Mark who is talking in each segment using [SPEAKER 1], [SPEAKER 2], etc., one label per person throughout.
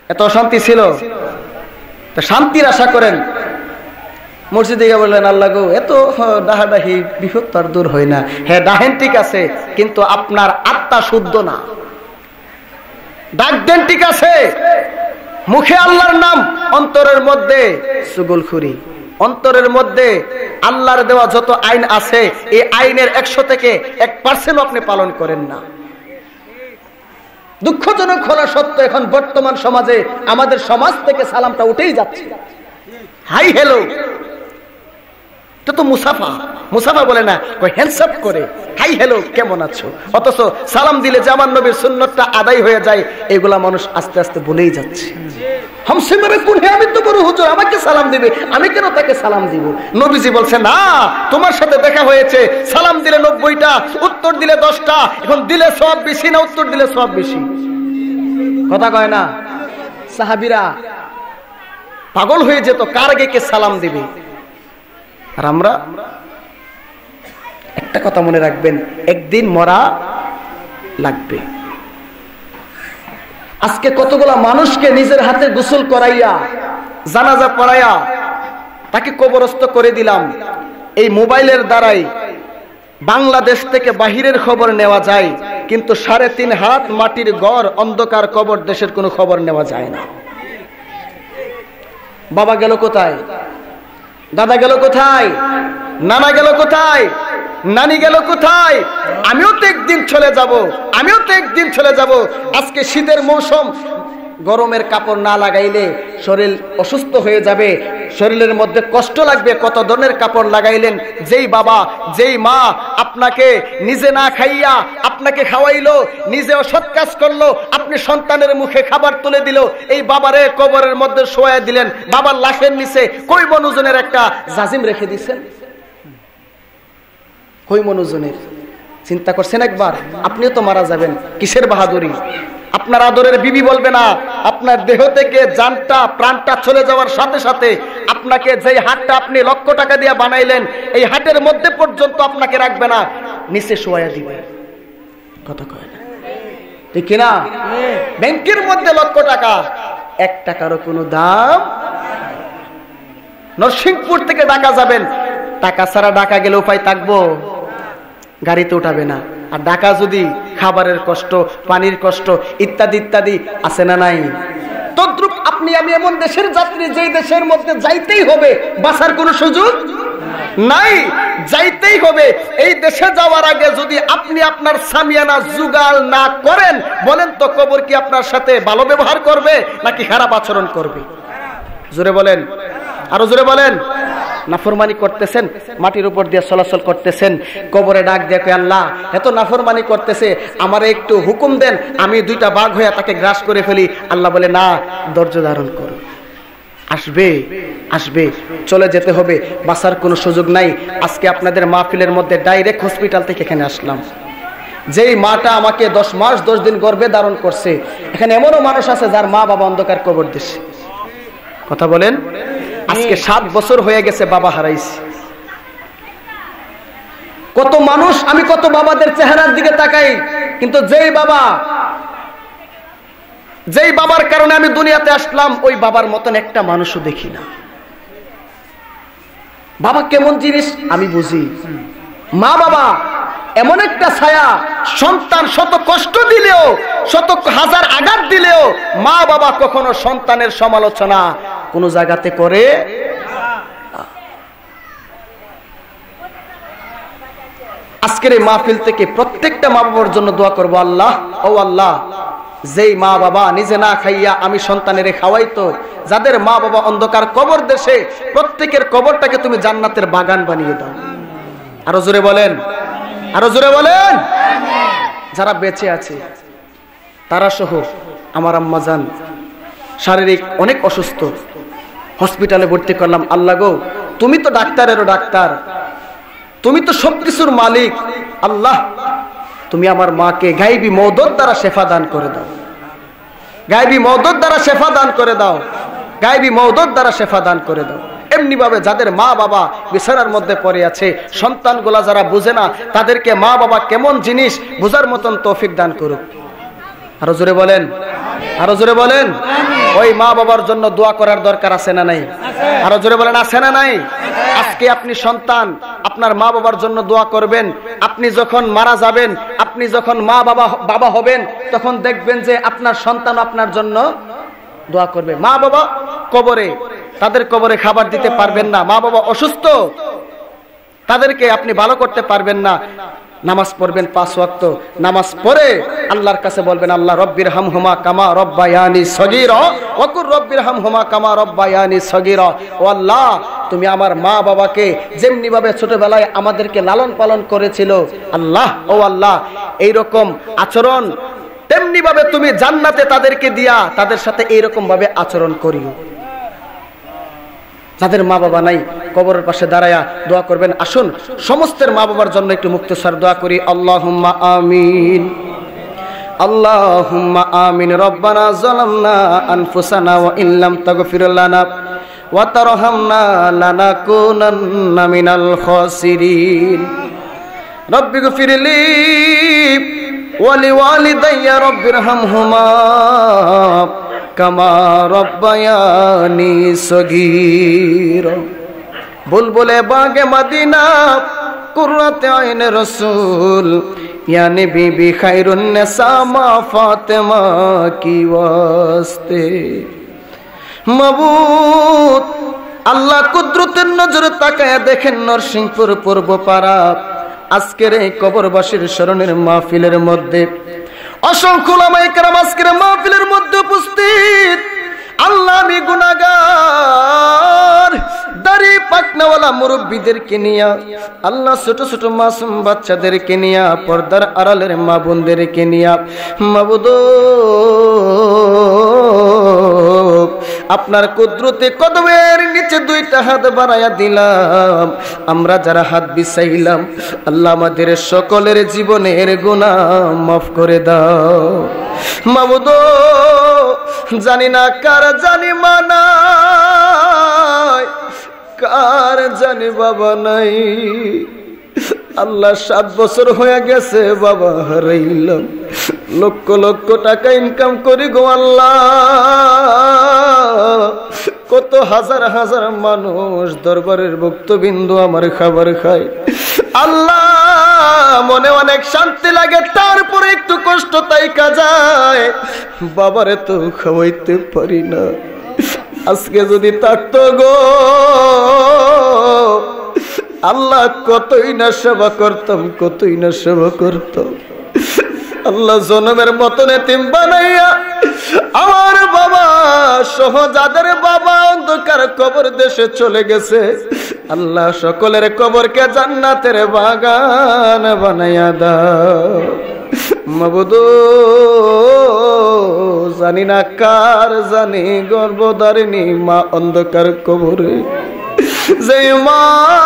[SPEAKER 1] এত অশান্তি ছিল, তো শান্তির আশা করেন। মসজিদে গিয়ে বললেন, আল্লাহ গো, এত ডাহাডাহি বিপদ তো আর দূর হয় না। হ্যাঁ ডাহেন ঠিক আছে, কিন্তু আপনার আত্মা শুদ্ধ না। ডাক দেন ঠিক আছে, মুখে আল্লাহর নাম, অন্তরের মধ্যে চুগলখুরি। অন্তরের মধ্যে আল্লাহর দেওয়া যত আইন আছে, এই আইনের 100 থেকে 1% আপনি পালন করেন না। দুঃখজনক হলো সত্য, এখন বর্তমান সমাজে আমাদের সমাজ থেকে সালামটা উঠেই যাচ্ছে। হাই হ্যালো, এটা তো মুসাফা। মুসাফা বলে না, হ্যান্ডসাপ করে হাই হ্যালো কেমন আছো, অথচ সালাম দিলে যে আমার নবীর সুন্নতটা আদায় হয়ে যায়, এগুলা মানুষ আস্তে আস্তে ভুলেই যাচ্ছে। হামসে মেরে কোন হে, আমি তো বড় হুজুর, আমাকে সালাম দিবে, আমি কেন তাকে সালাম দিব? নবীজি বলছে না, তোমার সাথে দেখা হয়েছে, সালাম দিলে 90টা, উত্তর দিলে 10টা। এখন দিলে সব বেশি না উত্তর দিলে সব বেশি? কথা কয় না? সাহাবীরা পাগল হয়ে যেত, কার আগে কে সালাম দিবে। আর আমরা, একটা কথা মনে রাখবেন, একদিন মরা লাগবে। আজকে কতগুলা মানুষকে নিজের হাতে গোসল করাইয়া, জানাজা পড়াইয়া তাকে কবরস্থ করে দিলাম। এই মোবাইলের দ্বারাই বাংলাদেশ থেকে বাহিরের খবর নেওয়া যায়, কিন্তু 3.5 হাত মাটির ঘর, অন্ধকার কবর, দেশের কোনো খবর নেওয়া যায় না। বাবা গেল কোথায়, দাদা গেল কোথায়, নানা গেল কোথায়, নানি গেল কোথায়? আমিও তো একদিন চলে যাব, আমিও তো একদিন চলে যাব। আজকে শীতের মৌসুম, গরমের কাপড় না লাগাইলে শরীর অসুস্থ হয়ে যাবে, শরীরের মধ্যে কষ্ট লাগবে। কত ধরনের কাপড় লাগাইলেন। যেই বাবা, যেই মা আপনাকে নিজে না খাইয়া আপনাকে খাওয়াইলো, নিজে অসৎ কাজ করলো, আপনি সন্তানের মুখে খাবার তুলে দিল, এই বাবারে কবরের মধ্যে শোয়া দিলেন, বাবার লাশের নিচে কই মনুজনের একটা জাজিম রেখে দিছেন। কই মনুজনের চিন্তা করছেন একবার? আপনিও তো মারা যাবেন, কিসের বাহাদুরি? আপনার আদরের বিবি বলবে না, আপনার দেহ থেকে জানটা, প্রাণটা চলে যাওয়ার সাথে সাথে আপনাকে যেই হাটটা আপনি লক্ষ টাকা দিয়ে বানাইলেন, এই হাটের মধ্যে পর্যন্ত আপনাকে রাখবে না, নিচে শোয়া দিবে। কথা কয় না, ঠিক না? ব্যাংকের মধ্যে লক্ষ টাকা, 1 টাকারও কোনো দাম। নরসিংপুর থেকে ঢাকা যাবেন, টাকা ছাড়া ঢাকা গেলে উপায় থাকবো? গাড়িতে উঠাবে না। আর ঢাকা যদি খাবারের কষ্ট, পানির কষ্ট, ইত্যাদি ইত্যাদি আছে না নাই? তদ্রুপ আপনি আমি এমন দেশের যাত্রী, যেই দেশের মধ্যে যাইতেই হবে, বাঁচার কোনো সুযোগ নাই, যাইতেই হবে। এই দেশে যাওয়ার আগে যদি আপনি আপনার সামিয়ানা জুগাল না করেন, বলেন তো কবর কি আপনার সাথে ভালো ব্যবহার করবে নাকি খারাপ আচরণ করবে? জোরে বলেন, আরো জোরে বলেন। নাফরমানি করতেছেন, মাটির উপর দিয়ে চলাচল করতেছেন, কবরে ডাক দেখে, আল্লাহ এত নাফরমানি করতেছে, আমারে একটু হুকুম দেন, আমি 2টা বাঘ হয়ে তাকে গ্রাস করে ফেলি। আল্লাহ বলে না, ধৈর্য ধারণ করো, আসবে আসবে, চলে যেতে হবে, বাঁচার কোনো সুযোগ নাই। আজকে আপনাদের মাহফিলের মধ্যে ডাইরেক্ট হসপিটাল থেকে এখানে আসলাম। যেই মাটা আমাকে 10 মাস 10 দিন গর্ভে ধারণ করছে, এখানে এমনও মানুষ আছে যার মা বাবা অন্ধকার কবর দিচ্ছে। কথা বলেন। আজকে 7 বছর হয়ে গেছে বাবা হারাইছি। কত মানুষ, আমি কত বাবাদের চেহারার দিকে তাকাই, কিন্তু যেই বাবার কারণে আমি দুনিয়াতে আসলাম, ওই বাবার মতন একটা মানুষও দেখি না। বাবা কেমন জিনিস আমি বুঝি। মা বাবা এমন একটা ছায়া, সন্তান শত কষ্ট দিলেও, শত হাজার আঘাত দিলেও, মা বাবা কখনো সন্তানের সমালোচনা কোন জায়গাতে করে। আজকের এই মাহফিল থেকে প্রত্যেকটা মা বাবার জন্য দোয়া করব, আল্লাহ ও আল্লাহ, যেই মা বাবা নিজে না খাইয়া আমি সন্তানের খাওয়াইতো, যাদের মা বাবা অন্ধকার কবর দেশে, প্রত্যেকের কবরটাকে তুমি জান্নাতের বাগান বানিয়ে দাও। আরো জোরে বলেন, আরো জোরে বলেন। যারা বেঁচে আছে তারা সহ আমার আম্মা জান শারীরিক অনেক অসুস্থ, হসপিটালে ভর্তি করলাম। আল্লাহ গো, তুমি তো ডাক্তারেরও ডাক্তার, তুমি তো সবকিছুর মালিক। আল্লাহ, তুমি আমার মাকে গায়বী মওদত দ্বারা শেফা দান করে দাও, গায়বী মওদত দ্বারা শেফা দান করে দাও, গায়বী মওদত দ্বারা শেফা দান করে দাও। এমনি ভাবে যাদের মা বাবা বিছানার মধ্যে পড়ে আছে, সন্তানগুলা যারা বুঝে না, তাদেরকে মা বাবা কেমন জিনিস বোঝার মতন তৌফিক দান করুক। আরো জোরে বলেন, আরো জোরে বলেন। ওই মা বাবার জন্য দোয়া করার দরকার আছে না নাই? আরো জোরে বলেন আছে না নাই? আজকে আপনি সন্তান আপনার মা বাবার জন্য দোয়া করবেন। আপনি যখন মারা যাবেন, আপনি যখন মা বাবা হবেন, তখন দেখবেন যে আপনার সন্তান আপনার জন্য দোয়া করবে। মা বাবা কবরে, তাদের কবরে খাবার দিতে পারবেন না, মা বাবা অসুস্থ, তাদেরকে আপনি ভালো করতে পারবেন না। নামাজ পড়বেন 5 ওয়াক্ত, নামাজ পড়ে আল্লাহর কাছে বলবেন, আল্লাহ রব্বির হামহুমা কামা রব্বায়ানি সগীরা ওয়া কুর রব্বির হামহুমা কামা রব্বায়ানি সগীরা। ও আল্লাহ, তুমি আমার মা বাবাকে যেমনি ভাবে ছোটবেলায় আমাদেরকে লালন পালন করেছিল, আল্লাহ ও আল্লাহ এইরকম আচরণ তেমনি ভাবে তুমি জান্নাতে তাদেরকে দিয়া তাদের সাথে এইরকম ভাবে আচরণ করিও। যাদের মা বাবা নাই কবরের পাশে দাঁড়ায়া দোয়া করবেন। আসুন সমস্তের মা বাবার জন্য একটু মুক্তসার দোয়া করি। আল্লাহুম্মা আমিন, আল্লাহুম্মা আমিন। রব্বানা যালামনা আনফুসানা ওয়া ইল্লাম তাগফির লানা ওয়া তারহামনা লানাকুনান্না মিনাল খাসিরিন। রব্বিগফিরলি ওয়া লিওয়ালিদাইয়া রব্বিরহামহুমা কামা রব্বায়ানি সগীরা। বুলবুলে বাগে মদিনা কুররাতে আইনে রাসূল ইয়া নবী বি খায়রুন নিসা মা ফাতেমা কি ওয়াস্তে। মাবুদ আল্লাহ কুদরতের নজরে তাকায়া দেখেন নরসিংপুর পূর্বপাড়া আজকের এই কবরবাসীর স্মরণের মাহফিলের মধ্যে অসংখ্য উলামায়ে কেরাম আজকের মাহফিলের মধ্যে উপস্থিত। আল্লাহ আমি গুনাহগার, দাড়ি পাকনাওয়ালা মুরব্বীদেরকে নিয়া, আল্লাহ ছোট ছোট মাসুম বাচ্চাদেরকে নিয়া, পর্দার আড়ালের মা বোনদেরকে নিয়া, মাবুদ আপনার কুদরতে কদমের নিচে 2টা হাত বাড়ায়া দিলাম। আমরা যারা হাত বিছাইলাম, আল্লাহ আমাদের সকলের জীবনের গুনাহ মাফ করে দাও। মাবুদ জানি না কার জানি মা নাই, কার জানি বাবা নাই। আল্লাহ 7 বছর হয়ে গেছে বাবা হারাইলাম, লক্ষ লক্ষ টাকা ইনকাম করি গো আল্লাহ। কত হাজার হাজার মানুষ দরবারের ভক্তবিন্দু আমার খাবার খায়। আল্লাহ মনে অনেক শান্তি লাগে, তারপরে একটু কষ্ট তাইকা যায়, বাবারে তো খাওয়াইতে পারি না। আজকে যদি থাকতো গো আল্লাহ, কতই না সেবা করতাম, কতই না সেবা করতাম। আল্লাহ জনমের মতন এতিম বানাইয়া আমার বাবা সহ যাদের বাবা অন্ধকার কবর দেশে চলে গেছে, আল্লাহ সকলের কবরকে জান্নাতের বাগান বানাইয়া দাও। মাবুদ জানি না কার জানি গর্ভধারিণী মা অন্ধকার কবরে, যে মা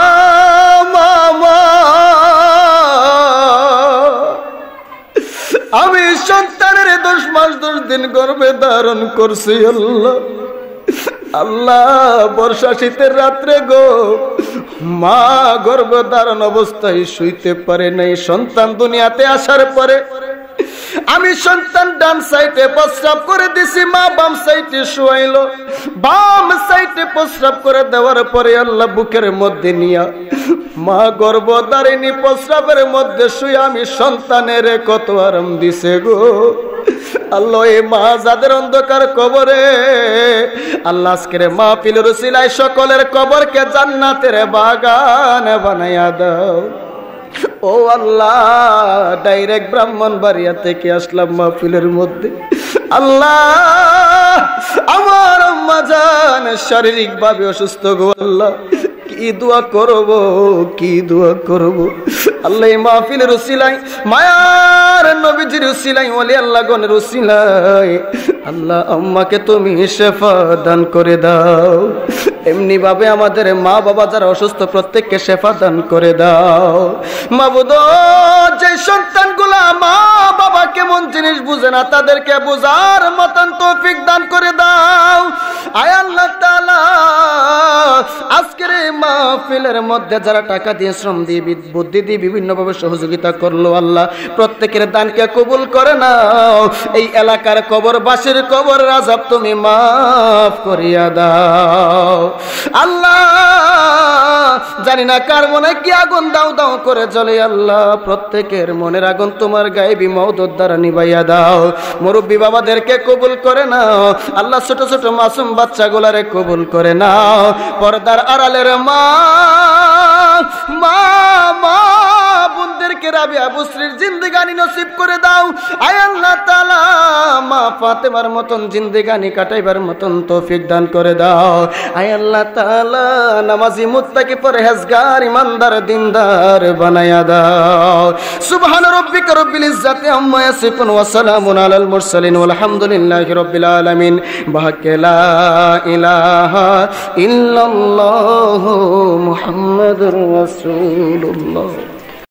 [SPEAKER 1] আমি সন্তানের 10 মাস 10 দিন গর্ভে ধারণ করছি। আল্লাহ আল্লাহ বর্ষা শীতের রাত্রে গো মা গর্ভে ধারণ অবস্থায় শুইতে পারে নাই। সন্তান দুনিয়াতে আসার পরে আমি সন্তান ডান সাইডে প্রস্রাব করে দিছি, মা বাম সাইডে শুয়াইলো। বাম সাইডে প্রস্রাব করে দেওয়ার পরে আল্লাহ বুকের মধ্যে নিয়া মা গর্ভধারিণী প্রস্রাবের মধ্যে শুয়ে আমি সন্তানের কত আরাম দিছে গো আল্লাহ। এই মা যাদের অন্ধকার কবরে, আল্লাহ আজকের মাহফিলের উসিলায় সকলের কবরকে জান্নাতের বাগান বানাইয়া দাও। ও আল্লাহ ডাইরেক্ট ব্রাহ্মণবাড়িয়া থেকে আসলাম মাহফিলের মধ্যে। আল্লাহ আমার আম্মা জান শারীরিক ভাবে অসুস্থ গো আল্লাহ, কি দোয়া করব, কি দোয়া করব। আল্লাহ এই মাহফিলের উসিলায়, মায়ার নবীজির উসিলায়, ওলি আল্লাহ গণের উসিলায় আল্লাহ আম্মাকে তুমি শেফা দান করে দাও। এমনি ভাবে আমাদের মা বাবা যারা অসুস্থ প্রত্যেককে শেফা দান করে দাও। মাবুদ, যে সন্তানগুলা মা বাবা কেমন জিনিস বুঝে না তাদেরকে বুঝার মতন তৌফিক দান করে দাও। আয় আল্লাহ তাআলা, আজকের এই মাহফিলের মধ্যে যারা টাকা দিয়ে, শ্রম দিয়ে, বুদ্ধি দিয়ে বিভিন্নভাবে সহযোগিতা করলো আল্লাহ, প্রত্যেকের দানকে কবুল করে নাও। এই এলাকার কবরবাসীর কবরের আযাব তুমি মাফ করিয়া দাও আল্লাহ। জানি না কার মনে কি আগুন দাও দাও করে জ্বলে আল্লাহ, প্রত্যেকের মনের আগুন তোমার গায়েবী মওদত দ্বারা নিভাইয়া দাও। মুরব্বী বাবাদেরকে কবুল করে নাও আল্লাহ, ছোট ছোট মাসুম বাচ্চাগুলারে কবুল করে নাও। পর্দার আড়ালের মা মা মা বোনদেরকে রাবিয়া বুসরির জিন্দেগানি নসিব করে দাও। আয় আল্লাহ তাআলা, মা ফাতেমার মতন জিন্দেগানি কাটাইবার মতন তৌফিক দান করে দাও। আয় আল্লাহ তাআলা, নামাজি মুত্তাকি পরহেজগার ইমানদার দিনদার বানায়া দাও। সুবহান রাব্বিকা রব্বিল ইজ্জাতি আম্মা ইয়াসিফুন ওয়া সালামুন আলাল মুরসালিন ওয়ালহামদুলিল্লাহি রাব্বিল আলামিন। বাহাক্কে লা ইলাহা ইল্লাল্লাহু মুহাম্মাদুর রাসূলুল্লাহ।